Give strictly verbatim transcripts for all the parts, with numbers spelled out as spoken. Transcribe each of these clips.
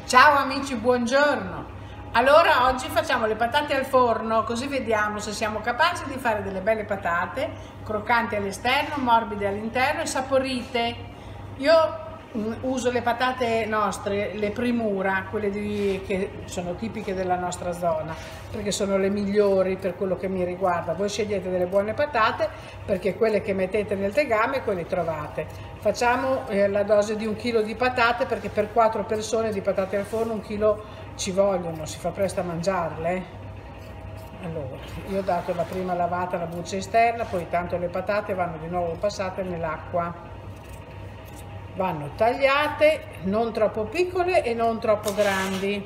Ciao amici, buongiorno! Allora oggi facciamo le patate al forno, così vediamo se siamo capaci di fare delle belle patate, croccanti all'esterno, morbide all'interno e saporite. Io mm, uso le patate nostre, le Primura, quelle di, che sono tipiche della nostra zona, perché sono le migliori per quello che mi riguarda. Voi scegliete delle buone patate, perché quelle che mettete nel tegame, quelle trovate. Facciamo eh, la dose di un chilo di patate, perché per quattro persone di patate al forno un chilo ci vogliono, si fa presto a mangiarle. Allora, io ho dato la prima lavata alla buccia esterna, poi tanto le patate vanno di nuovo passate nell'acqua. Vanno tagliate, non troppo piccole e non troppo grandi.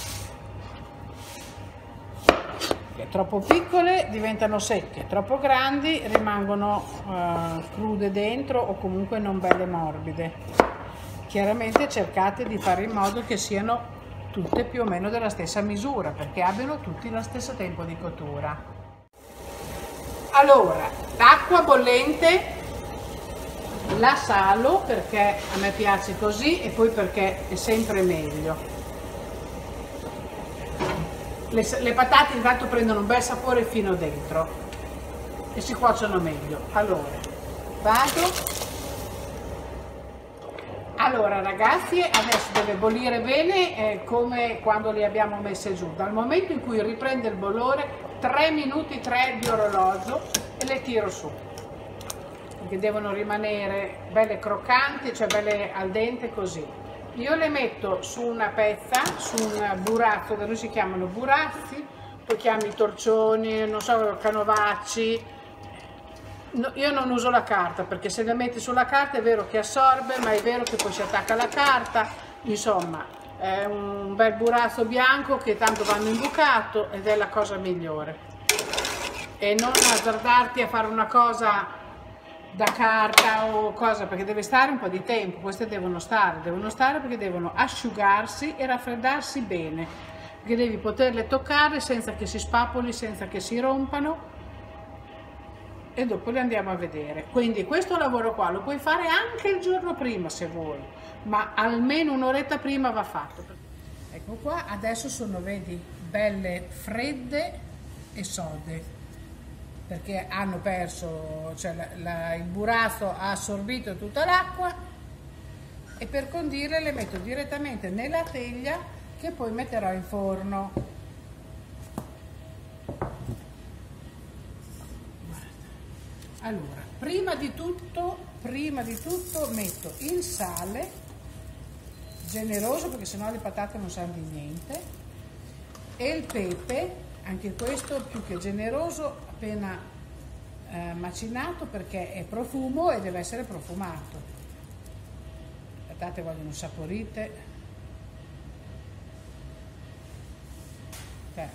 Perché troppo piccole diventano secche, troppo grandi rimangono uh, crude dentro o comunque non belle morbide. Chiaramente cercate di fare in modo che siano tutte più o meno della stessa misura, perché abbiano tutti lo stesso tempo di cottura. Allora, l'acqua bollente la salo perché a me piace così e poi perché è sempre meglio. Le, le patate intanto prendono un bel sapore fino dentro e si cuociono meglio. Allora, vado. Allora ragazzi, adesso deve bollire bene eh, come quando le abbiamo messe giù. Dal momento in cui riprende il bollore, tre minuti tre di orologio e le tiro su. Perché devono rimanere belle croccanti, cioè belle al dente così. Io le metto su una pezza, su un burazzo, che noi si chiamano burazzi, tu chiami torcioni, non so, canovacci. No, io non uso la carta, perché se le metti sulla carta è vero che assorbe, ma è vero che poi si attacca alla carta. Insomma, è un bel burazzo bianco che tanto vanno imbucato ed è la cosa migliore. E non azzardarti a fare una cosa da carta o cosa, perché deve stare un po' di tempo. Queste devono stare, devono stare perché devono asciugarsi e raffreddarsi bene, perché devi poterle toccare senza che si spappoli, senza che si rompano. E dopo le andiamo a vedere. Quindi questo lavoro qua lo puoi fare anche il giorno prima se vuoi, ma almeno un'oretta prima va fatto. Ecco qua, adesso sono, vedi, belle fredde e sode, perché hanno perso, cioè la, la, il burazzo ha assorbito tutta l'acqua, e per condire le metto direttamente nella teglia che poi metterò in forno. Allora, prima di tutto, prima di tutto metto il sale, generoso perché sennò le patate non sanno di niente, e il pepe, anche questo più che generoso, appena eh, macinato, perché è profumo e deve essere profumato. Le patate vogliono saporite. Okay.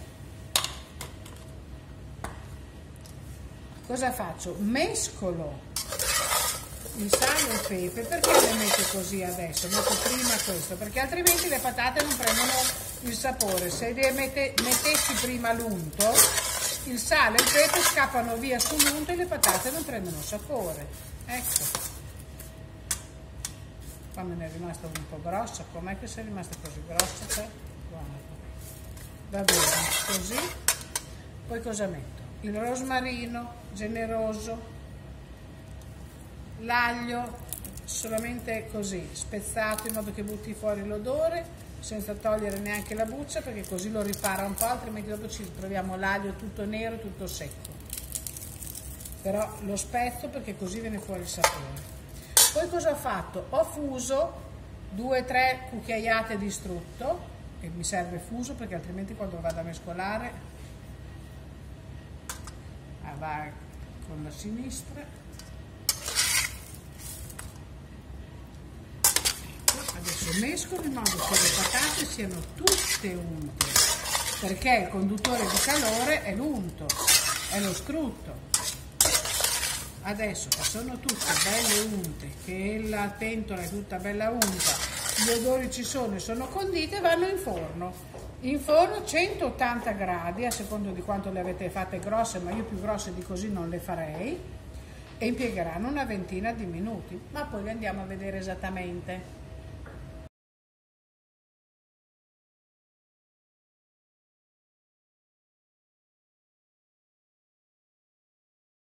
Cosa faccio? Mescolo il sale e il pepe. Perché le metto così adesso? Metto prima questo, perché altrimenti le patate non prendono il sapore. Se le mette, mettessi prima l'unto, il sale e il pepe scappano via sull'unto e le patate non prendono sapore. Ecco. Qua me ne è rimasta un po' grossa. Com'è che sei rimasta così grossa? Va bene, così. Poi cosa metto? Il rosmarino generoso, l'aglio solamente così spezzato in modo che butti fuori l'odore senza togliere neanche la buccia, perché così lo ripara un po', altrimenti dopo ci troviamo l'aglio tutto nero, tutto secco. Però lo spezzo perché così viene fuori il sapore. Poi cosa ho fatto? Ho fuso due tre cucchiaiate di strutto, che mi serve fuso perché altrimenti quando vado a mescolare va con la sinistra. Adesso mescolo in modo che le patate siano tutte unte, perché il conduttore di calore è l'unto, è lo strutto. Adesso che sono tutte belle unte, che la pentola è tutta bella unta, gli odori ci sono e sono condite, vanno in forno. In forno centottanta gradi, a seconda di quanto le avete fatte grosse, ma io più grosse di così non le farei, e impiegheranno una ventina di minuti, ma poi le andiamo a vedere esattamente.